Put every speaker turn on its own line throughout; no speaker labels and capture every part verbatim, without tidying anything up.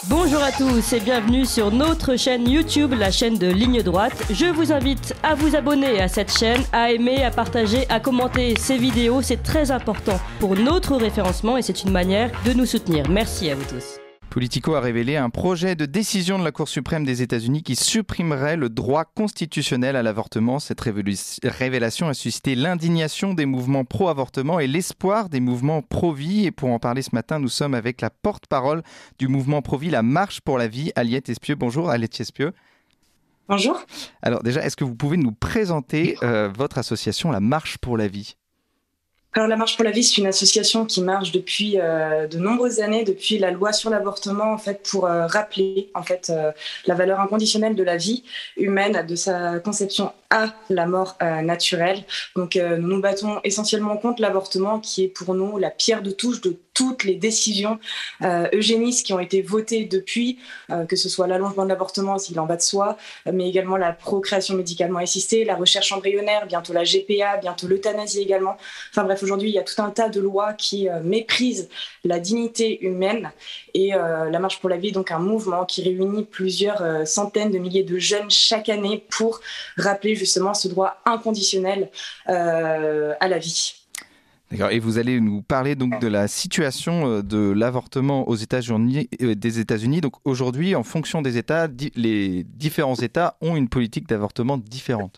Bonjour à tous et bienvenue sur notre chaîne YouTube, la chaîne de Ligne Droite. Je vous invite à vous abonner à cette chaîne, à aimer, à partager, à commenter ces vidéos. C'est très important pour notre référencement et c'est une manière de nous soutenir. Merci à vous tous.
Politico a révélé un projet de décision de la Cour suprême des États-Unis qui supprimerait le droit constitutionnel à l'avortement. Cette révélation a suscité l'indignation des mouvements pro-avortement et l'espoir des mouvements pro-vie. Et pour en parler ce matin, nous sommes avec la porte-parole du mouvement pro-vie, la Marche pour la vie, Aliette Espieux. Bonjour Aliette Espieux.
Bonjour.
Alors déjà, est-ce que vous pouvez nous présenter euh, votre association, la Marche pour la vie ?
Alors la Marche pour la vie, c'est une association qui marche depuis euh, de nombreuses années, depuis la loi sur l'avortement, en fait, pour euh, rappeler en fait euh, la valeur inconditionnelle de la vie humaine, de sa conception à la mort euh, naturelle. Donc euh, nous nous battons essentiellement contre l'avortement, qui est pour nous la pierre de touche de toutes les décisions euh, eugénistes qui ont été votées depuis, euh, que ce soit l'allongement de l'avortement, s'il en va de soi, mais également la procréation médicalement assistée, la recherche embryonnaire, bientôt la G P A, bientôt l'euthanasie également. Enfin bref, aujourd'hui, il y a tout un tas de lois qui euh, méprisent la dignité humaine. Et euh, la Marche pour la vie est donc un mouvement qui réunit plusieurs euh, centaines de milliers de jeunes chaque année pour rappeler justement ce droit inconditionnel euh, à la vie.
D'accord. Et vous allez nous parler donc de la situation de l'avortement aux États-Unis, euh, des États-Unis. Donc aujourd'hui, en fonction des États, di- les différents États ont une politique d'avortement différente.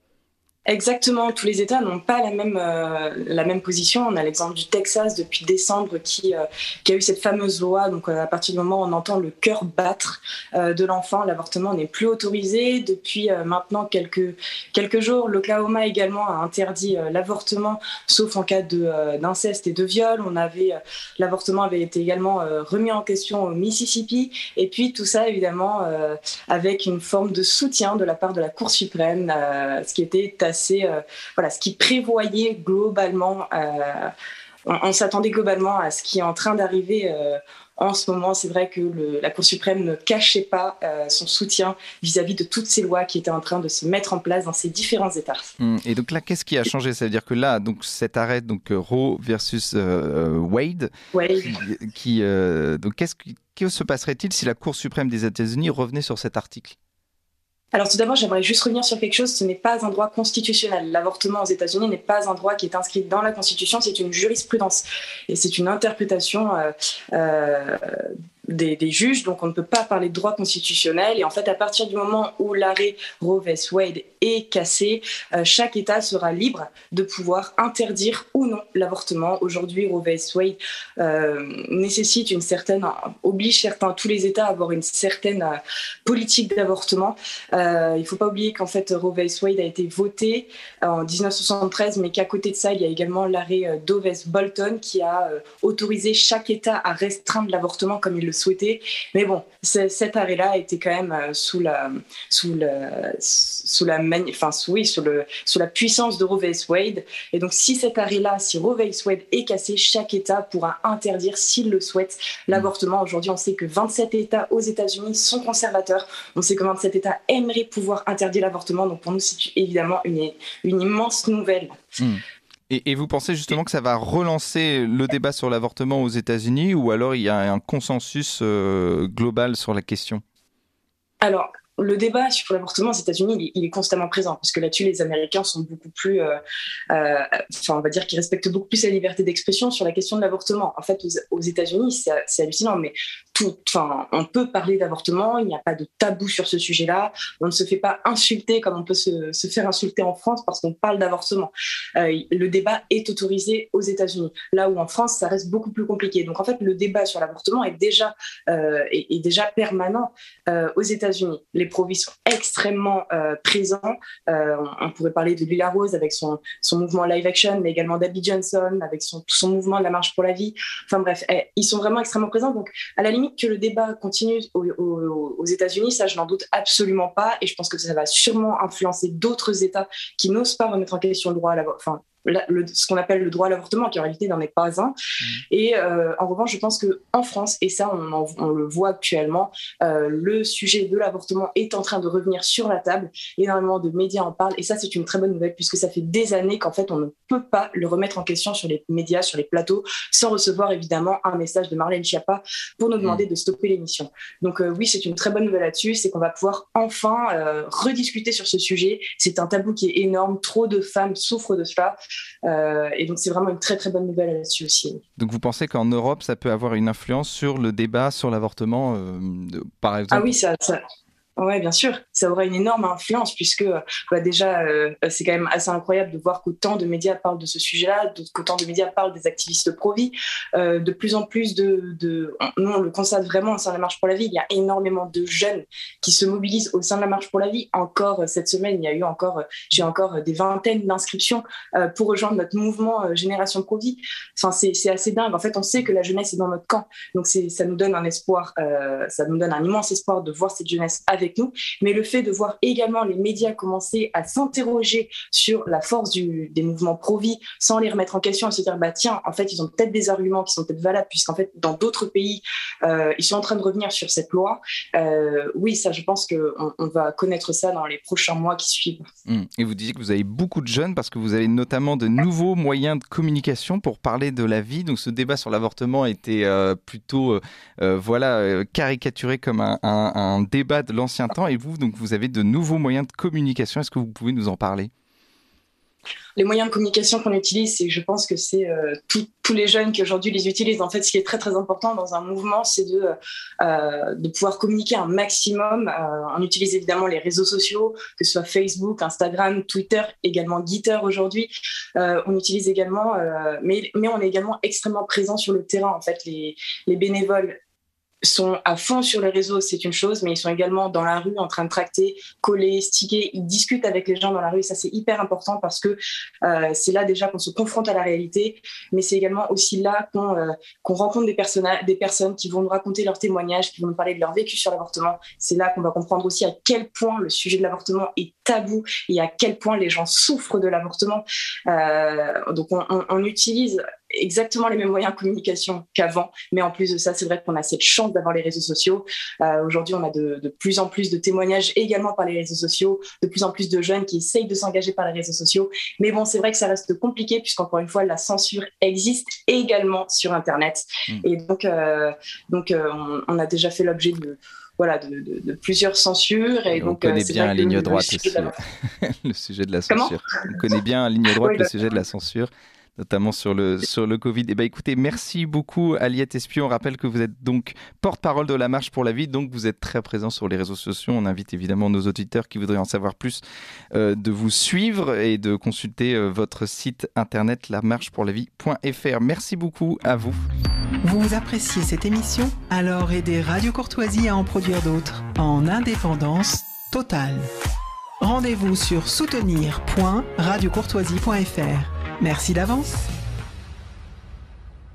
Exactement, tous les États n'ont pas la même, euh, la même position. On a l'exemple du Texas depuis décembre qui, euh, qui a eu cette fameuse loi. Donc euh, à partir du moment où on entend le cœur battre euh, de l'enfant, l'avortement n'est plus autorisé. Depuis euh, maintenant quelques, quelques jours, l'Oklahoma également a interdit euh, l'avortement, sauf en cas de, euh, d'inceste et de viol. On avait, euh, l'avortement avait été également euh, remis en question au Mississippi. Et puis tout ça évidemment euh, avec une forme de soutien de la part de la Cour suprême, euh, ce qui était assez, euh, voilà, ce qui prévoyait globalement, euh, on, on s'attendait globalement à ce qui est en train d'arriver euh, en ce moment. C'est vrai que le, la Cour suprême ne cachait pas euh, son soutien vis-à-vis de toutes ces lois qui étaient en train de se mettre en place dans ces différents États.
Et donc là, qu'est-ce qui a changé ? Ça veut dire que là, donc cet arrêt, donc Roe versus euh, Wade,
Ouais.
qui, qui euh, donc qu'est-ce qui, que se passerait-il si la Cour suprême des États-Unis revenait sur cet article ?
Alors tout d'abord, j'aimerais juste revenir sur quelque chose, ce n'est pas un droit constitutionnel. L'avortement aux États-Unis n'est pas un droit qui est inscrit dans la Constitution, c'est une jurisprudence. Et c'est une interprétation euh, euh, des, des juges, donc on ne peut pas parler de droit constitutionnel. Et en fait, à partir du moment où l'arrêt Roe versus Wade est cassé, euh, chaque État sera libre de pouvoir interdire ou non l'avortement. Aujourd'hui, Roe versus Wade euh, nécessite une certaine, oblige certains, tous les États à avoir une certaine euh, politique d'avortement. Euh, il ne faut pas oublier qu'en fait Roe versus Wade a été voté en dix-neuf cent soixante-treize, mais qu'à côté de ça, il y a également l'arrêt euh, Doe versus Bolton qui a euh, autorisé chaque État à restreindre l'avortement comme il le souhaitait. Mais bon, cet arrêt-là était quand même euh, sous la, sous la, sous la, mani- enfin, sous, oui, sous le, sous la puissance de Roe versus Wade. Et donc, si cet arrêt-là, si Roe versus Wade est cassé, chaque État pourra interdire, s'il le souhaite, l'avortement. Aujourd'hui, on sait que vingt-sept États aux États-Unis sont conservateurs. On sait que vingt-sept États aimeraient pouvoir interdire l'avortement. Donc, pour nous, c'est évidemment une, une immense nouvelle.
Mmh. Et, et vous pensez justement que ça va relancer le débat sur l'avortement aux États-Unis ou alors il y a un consensus euh, global sur la question ?
Alors, le débat sur l'avortement aux États-Unis, il est, il est constamment présent, parce que là-dessus, les Américains sont beaucoup plus, euh, euh, enfin, on va dire qu'ils respectent beaucoup plus la liberté d'expression sur la question de l'avortement. En fait, aux, aux États-Unis, c'est, c'est hallucinant, mais tout, enfin, on peut parler d'avortement, il n'y a pas de tabou sur ce sujet-là, on ne se fait pas insulter comme on peut se, se faire insulter en France parce qu'on parle d'avortement. Euh, le débat est autorisé aux États-Unis, là où en France, ça reste beaucoup plus compliqué. Donc, en fait, le débat sur l'avortement est déjà, euh, est, est déjà permanent euh, aux États-Unis. Les pro-vie sont extrêmement euh, présents. Euh, on, on pourrait parler de Lila Rose avec son, son mouvement Live Action, mais également d'Abby Johnson avec son, tout son mouvement de la Marche pour la vie. Enfin bref, eh, ils sont vraiment extrêmement présents. Donc, à la limite que le débat continue aux, aux, aux États-Unis, ça, je n'en doute absolument pas. Et je pense que ça va sûrement influencer d'autres États qui n'osent pas remettre en question le droit à l'avortement. Enfin, la, le, ce qu'on appelle le droit à l'avortement, qui en réalité n'en est pas un. Mmh. Et euh, en revanche, je pense qu'en France, et ça on, en, on le voit actuellement, euh, le sujet de l'avortement est en train de revenir sur la table. Énormément de médias en parlent, et ça c'est une très bonne nouvelle, puisque ça fait des années qu'en fait on ne peut pas le remettre en question sur les médias, sur les plateaux, sans recevoir évidemment un message de Marlène Schiappa pour nous demander mmh. de stopper l'émission. Donc euh, oui, c'est une très bonne nouvelle là-dessus, c'est qu'on va pouvoir enfin euh, rediscuter sur ce sujet. C'est un tabou qui est énorme, trop de femmes souffrent de cela, euh, et donc c'est vraiment une très très bonne nouvelle là-dessus aussi.
Donc vous pensez qu'en Europe, ça peut avoir une influence sur le débat sur l'avortement, euh, de, par exemple?
Ah oui, ça... ça... Oui, bien sûr, ça aura une énorme influence puisque bah déjà, euh, c'est quand même assez incroyable de voir qu'autant de médias parlent de ce sujet-là, qu'autant de médias parlent des activistes pro-vie. Euh, de plus en plus de... de nous, on le constate vraiment au sein de la Marche pour la vie, il y a énormément de jeunes qui se mobilisent au sein de la Marche pour la vie. Encore cette semaine, il y a eu encore, j'ai encore des vingtaines d'inscriptions euh, pour rejoindre notre mouvement euh, Génération Pro-vie. Enfin, c'est, c'est assez dingue. En fait, on sait que la jeunesse est dans notre camp. Donc, c'est, ça nous donne un espoir, euh, ça nous donne un immense espoir de voir cette jeunesse avec avec nous, mais le fait de voir également les médias commencer à s'interroger sur la force du, des mouvements pro-vie sans les remettre en question et se dire bah tiens, en fait ils ont peut-être des arguments qui sont peut-être valables puisqu'en fait dans d'autres pays euh, ils sont en train de revenir sur cette loi. Euh, oui, ça je pense qu'on on va connaître ça dans les prochains mois qui suivent.
Mmh. Et vous disiez que vous avez beaucoup de jeunes parce que vous avez notamment de nouveaux moyens de communication pour parler de la vie. Donc ce débat sur l'avortement était euh, plutôt euh, voilà euh, caricaturé comme un, un, un débat de l'ancien temps, et vous, donc, vous avez de nouveaux moyens de communication. Est-ce que vous pouvez nous en parler ?
Les moyens de communication qu'on utilise, c'est, je pense que c'est euh, tout, tous les jeunes qui aujourd'hui les utilisent. En fait, ce qui est très très important dans un mouvement, c'est de, euh, de pouvoir communiquer un maximum. Euh, on utilise évidemment les réseaux sociaux, que ce soit Facebook, Instagram, Twitter, également Getter aujourd'hui. Euh, on utilise également, euh, mais, mais on est également extrêmement présent sur le terrain. En fait, les, les bénévoles sont à fond sur les réseaux, c'est une chose, mais ils sont également dans la rue en train de tracter, coller, sticker, ils discutent avec les gens dans la rue, et ça c'est hyper important parce que euh, c'est là déjà qu'on se confronte à la réalité, mais c'est également aussi là qu'on, euh, qu'on rencontre des, personna- des personnes qui vont nous raconter leurs témoignages, qui vont nous parler de leur vécu sur l'avortement. C'est là qu'on va comprendre aussi à quel point le sujet de l'avortement est tabou et à quel point les gens souffrent de l'avortement. Euh, donc on, on, on utilise exactement les mêmes moyens de communication qu'avant, mais en plus de ça, c'est vrai qu'on a cette chance d'avoir les réseaux sociaux. Euh, aujourd'hui, on a de, de plus en plus de témoignages également par les réseaux sociaux, de plus en plus de jeunes qui essayent de s'engager par les réseaux sociaux. Mais bon, c'est vrai que ça reste compliqué puisqu'encore une fois, la censure existe également sur Internet. Mmh. Et donc, euh, donc euh, on, on a déjà fait l'objet de Voilà, de, de, de plusieurs censures. Et
on
donc,
connaît
euh,
bien la ligne
le,
droite
le
aussi,
la...
le sujet de la censure.
Comment
on connaît bien la ligne droite,
oui,
le sujet de la censure, notamment sur le, sur le Covid. Eh ben, écoutez, merci beaucoup Aliette Espiau. On rappelle que vous êtes donc porte-parole de la Marche pour la vie, donc vous êtes très présent sur les réseaux sociaux. On invite évidemment nos auditeurs qui voudraient en savoir plus euh, de vous suivre et de consulter euh, votre site internet la marche pour la vie point f r. Merci beaucoup à vous.
Vous appréciez cette émission ? Alors aidez Radio Courtoisie à en produire d'autres en indépendance totale. Rendez-vous sur soutenir point radio courtoisie point f r. Merci d'avance.